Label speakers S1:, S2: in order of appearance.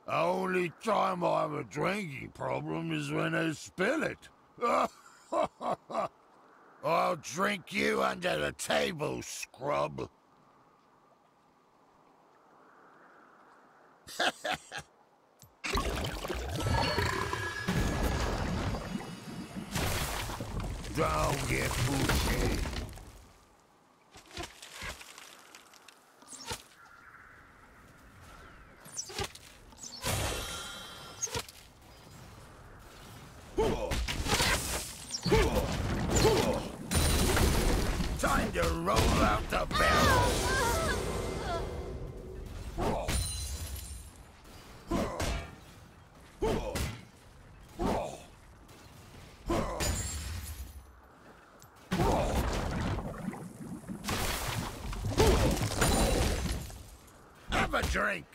S1: Only time I have a drinking problem is when I spill it. I'll drink you under the table, scrub. Don't get pushy. Time to roll out the barrel. Have a drink.